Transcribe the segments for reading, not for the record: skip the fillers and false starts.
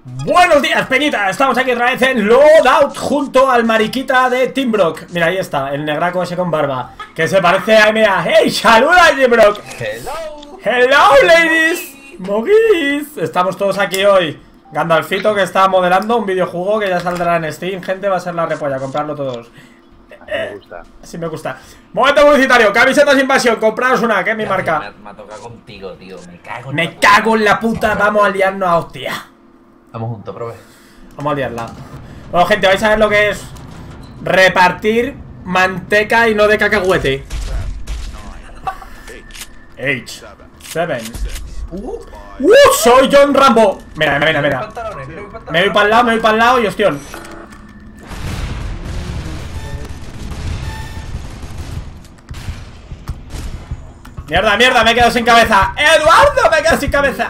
Buenos días, Peñita, estamos aquí otra vez en Loadout junto al mariquita de Timbrock. Mira, ahí está, el negraco ese con barba, que se parece a MA. ¡Hey, saluda, Timbrock! Hello. ¡Hello, ladies! ¡Mogis! Estamos todos aquí hoy. Gandalfito, que está modelando un videojuego que ya saldrá en Steam. Gente, va a ser la repolla, comprarlo todos. Me gusta. Sí me gusta. Momento publicitario, camisetas Invasión, compraros una, que es mi marca. Me ha tocado contigo, tío. Me cago en la puta, vamos a liarnos a hostia. Vamos juntos, prove. Vamos a liarla. Bueno, gente, vais a ver lo que es repartir manteca y no de cacahuete. 8, 7. Soy John Rambo. Mira. Me voy para el lado y hostión. Mierda, me he quedado sin cabeza. ¡Eduardo, me he quedado sin cabeza!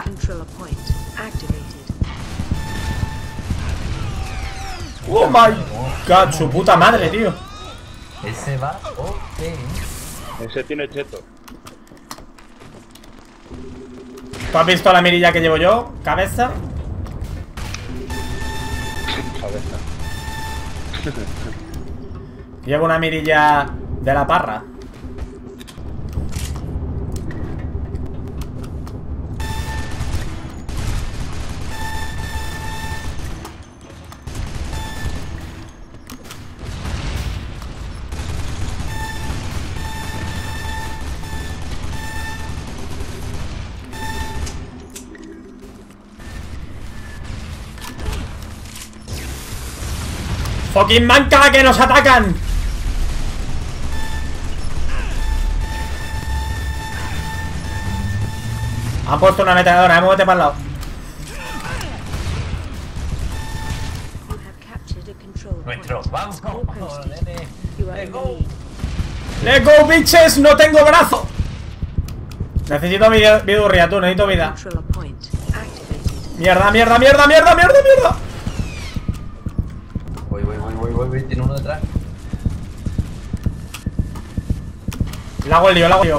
Oh my god, su puta madre, tío. Ese va, ok. Ese tiene cheto. ¿Tú has visto la mirilla que llevo yo? Cabeza. Llevo una mirilla de la parra. ¡Fucking manca que nos atacan! Han puesto una ametralladora, muévete para el lado. Nuestro, vamos, nene. Let's go. ¡Let's go, bitches! ¡No tengo brazo! Necesito vidurria, tú, necesito vida. Mierda. Voy, tiene uno detrás. La hago el lío.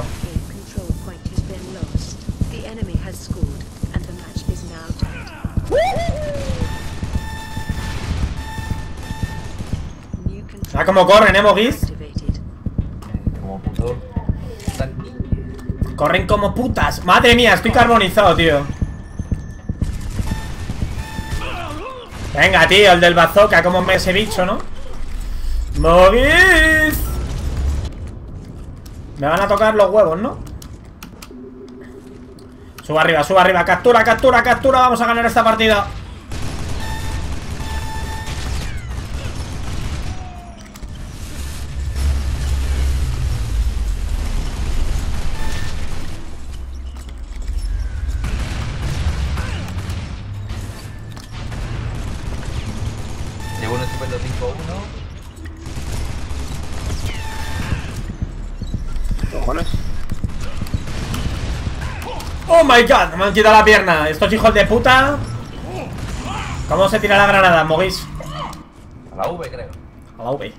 Ah, como corren, Mogis. Como puto. Corren como putas. Madre mía, estoy carbonizado, tío. Venga, tío, el del bazooka, como me ese bicho, ¿no? ¡Mogis! Me van a tocar los huevos, ¿no? Suba arriba, captura, vamos a ganar esta partida. Llevo un estupendo 5-1. ¿Cojones? Oh my god, me han quitado la pierna. Estos hijos de puta. ¿Cómo se tira la granada, Mogis? A la V, creo. A la V.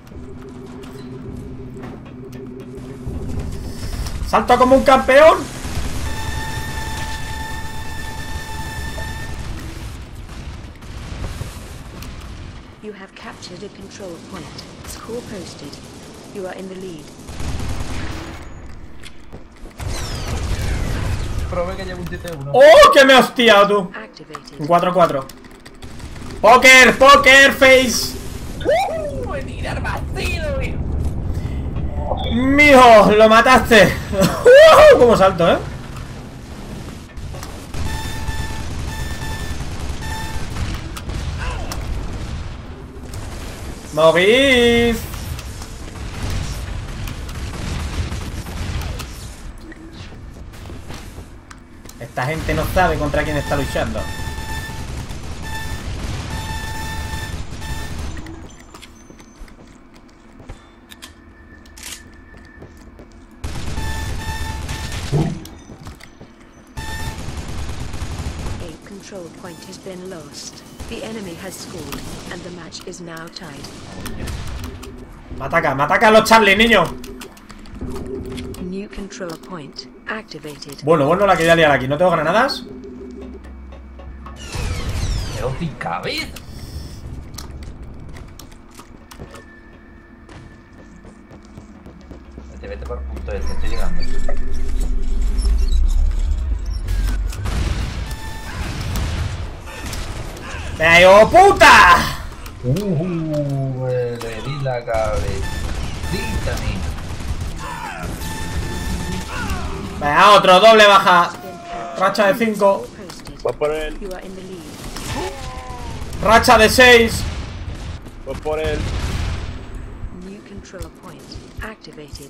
Salto como un campeón. You have captured a control point. Score posted. You are in the lead. Prove que llevo un 7-1. ¡Oh, que me has hostiado tú! Activated. Un 4-4. ¡Poker face! ¡Tirar vacío, hijo! ¡Mijo! ¡Lo mataste! ¡Cómo salto, eh! ¡Mogis! Esta gente no sabe contra quién está luchando. A control point has been lost. The enemy has scored, and the match is now tied. Me ataca los Charlie, niño. New control point activated. Bueno, la quería liar aquí. ¿No tengo granadas? quedo sin cabeza. Vete por el punto ese, estoy llegando. ¡Me ¡oh, puta! Le di la cabecita, mía. Venga, otro, doble baja. Racha de 5. Posted. Voy por él, You are in the lead. Racha de 6. voy por él. New control point activated.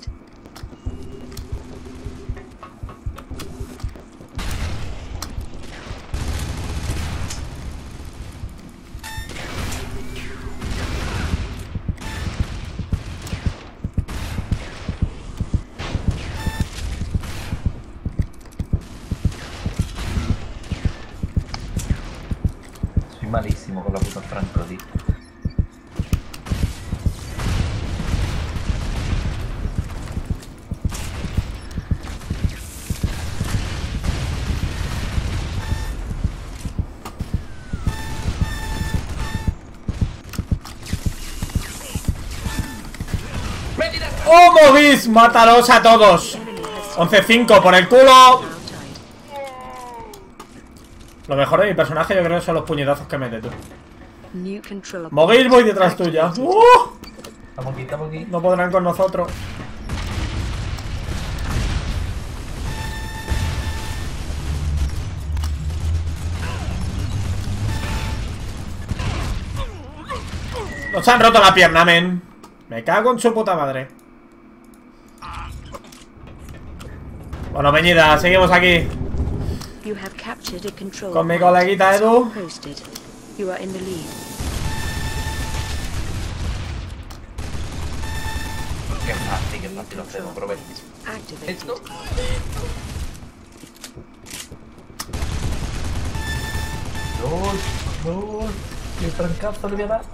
Soy malísimo con la puta Franco, tío. ¡Oh, Movis! ¡Mátalos a todos! Enemy has 11-5 por el culo. now tied. Lo mejor de mi personaje yo creo que son los puñetazos que mete tú. New control Movis, voy detrás tuya. activated. Estamos aquí, estamos aquí. No podrán con nosotros. Nos han roto la pierna, men. Me cago en su puta madre. Bueno, Peñita, seguimos aquí You have captured a control con mi point. coleguita Edu. Posted. You are in the lead. Qué fácil New lo control hacemos, probé. point activated. Esto. Dos. ¿Qué trancazo le voy a dar?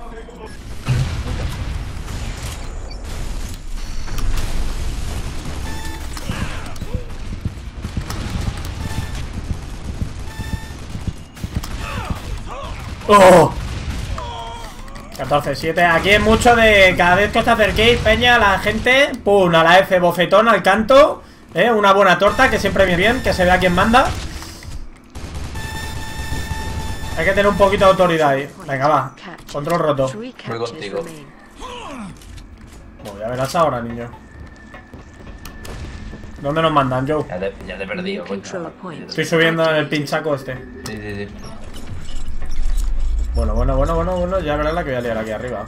¡Oh! 14-7. Aquí es mucho de cada vez que os acerquéis, peña, la gente. Pum, a la F, bofetón al canto. Una buena torta, que siempre viene bien, que se vea quién manda. Hay que tener un poquito de autoridad ahí. Venga, va. Control roto. Three captures contigo. remain. Bueno, ya verás ahora, niño. ¿Dónde nos mandan, Joe? Ya te he perdido, New coño. control point. Estoy subiendo en el pinchaco este. Sí. Bueno. Ya verás la que voy a liar aquí arriba.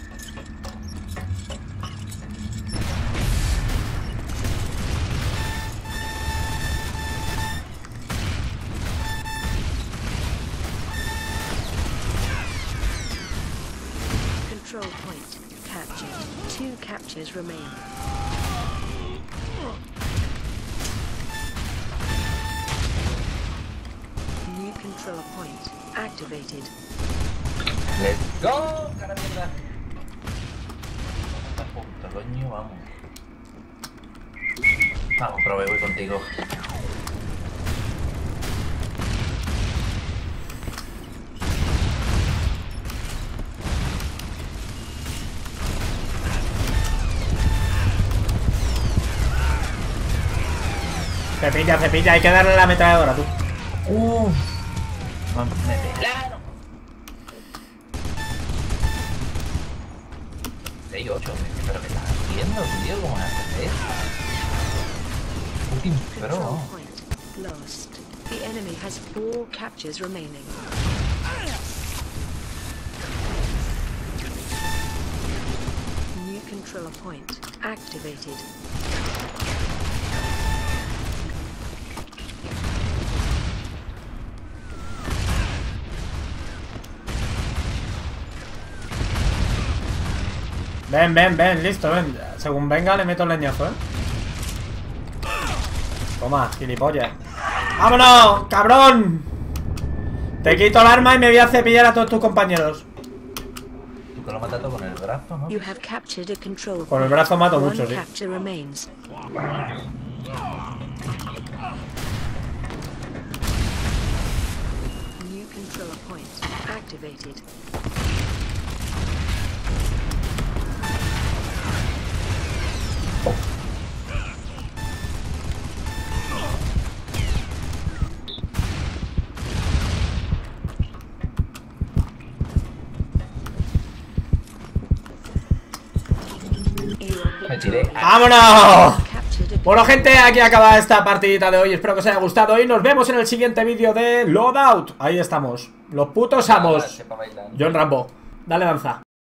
Control point captured. 2 captures remain. New control point activated. Let's go, cara mierda. Esta puta, coño, vamos. Vamos, probé, voy contigo. Cepilla, hay que darle la ametralladora, tú. Me pelaron. 6-8, pero ¿qué estás haciendo, tío? ¿Cómo haces eso? Último, pero Control no. point lost. The enemy has 4 captures remaining. New control point activated. Ven, listo, ven. Según venga le meto el leñazo, Toma, gilipollas. ¡Vámonos, cabrón! Te quito el arma y me voy a cepillar a todos tus compañeros. Tú que lo mataste con el brazo, ¿no? You have captured a control Con el point. brazo mato 1 mucho, sí. capture remains. New control point activated. Me tiré. ¡Vámonos! Captured a Bueno, gente, aquí acaba esta partidita de hoy. Espero que os haya gustado y nos vemos en el siguiente vídeo de Loadout. Ahí estamos, los putos amos. Sepa bailar. John Rambo, dale danza.